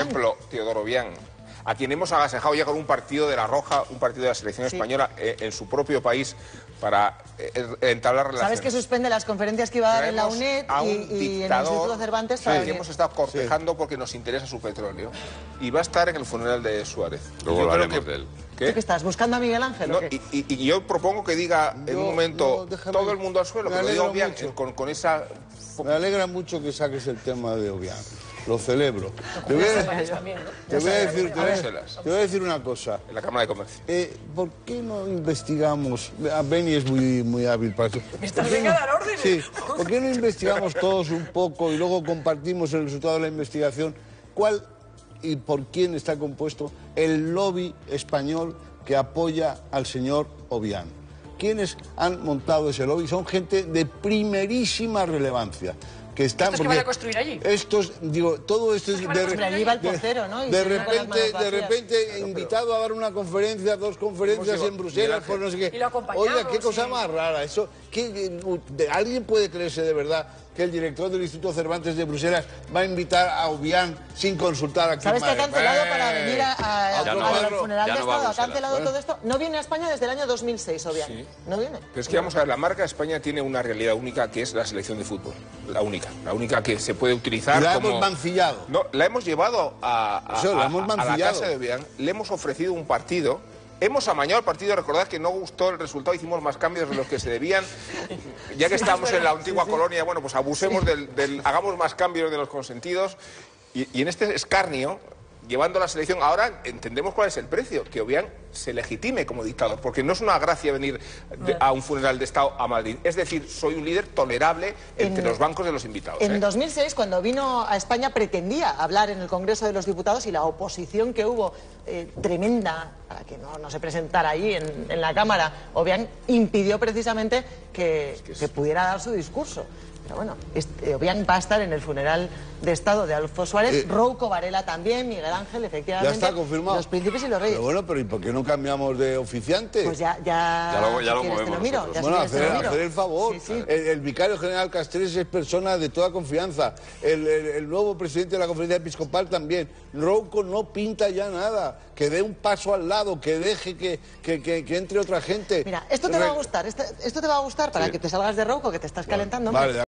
ejemplo, Teodoro Obiang, a quien hemos agasajado ya con un partido de la Roja, un partido de la selección española en su propio país para entablar relaciones. Sabes que suspende las conferencias que iba a dar en la UNED y en el Instituto Cervantes para que hemos estado cortejando porque nos interesa su petróleo. Y va a estar en el funeral de Suárez. Luego hablaremos de él. ¿Qué? ¿Tú qué estás? ¿Buscando a Miguel Ángel? No, y yo propongo que diga en un momento todo el mundo al suelo, que lo diga Obiang con esa... Me alegra mucho que saques el tema de Obiang. Lo celebro. Te voy a decir una cosa. En la Cámara de Comercio. ¿Por qué no investigamos? Beni es muy hábil para eso. ¿Me estás venga a dar órdenes? Sí. ¿Por qué no investigamos todos un poco y luego compartimos el resultado de la investigación? ¿Cuál y por quién está compuesto el lobby español que apoya al señor Obiang? ¿Quiénes han montado ese lobby? Son gente de primerísima relevancia. Que están, ¿Estos que van a construir allí? Estos, digo, todo esto es de repente invitado a dar una conferencia, 2 conferencias en Bruselas, por no sé qué. Oiga, qué cosa más rara. Eso, ¿alguien puede creerse de verdad que el director del Instituto Cervantes de Bruselas va a invitar a Obiang sin consultar a ¿Sabes que ha cancelado para venir al funeral de Estado? Ha cancelado todo esto. No viene a España desde el año 2006, Obiang. Sí. No viene. Pero es que vamos a ver, la marca España tiene una realidad única que es la selección de fútbol. La única que se puede utilizar. La como... hemos mancillado. No, la hemos llevado a la casa de Obiang, le hemos ofrecido un partido. Hemos amañado el partido, recordad que no gustó el resultado, hicimos más cambios de los que se debían. Ya que estamos en la antigua colonia, bueno, pues abusemos hagamos más cambios de los consentidos. Y en este escarnio, llevando la selección, ahora entendemos cuál es el precio, que Obiang se legitime como dictador, porque no es una gracia venir a un funeral de Estado a Madrid. Es decir, soy un líder tolerable entre los bancos de los invitados. En 2006, cuando vino a España, pretendía hablar en el Congreso de los Diputados y la oposición que hubo tremenda para que no se presentara ahí en la Cámara, Obiang impidió precisamente que pudiera dar su discurso. Pero bueno, Obiang va a estar en el funeral de Estado de Adolfo Suárez, Rouco Varela también, Miguel Ángel, efectivamente. Ya está confirmado. Los príncipes y los reyes. Pero bueno, ¿y por qué no cambiamos de oficiante? Pues ya lo movemos nosotros. Bueno, hacer el favor. Sí. El vicario general Castrés es persona de toda confianza. El nuevo presidente de la Conferencia Episcopal también. Rouco no pinta ya nada. Que dé un paso al lado, que deje que entre otra gente. Mira, esto te va a gustar. Esto te va a gustar para que te salgas de Rouco, que te estás calentando. Vale.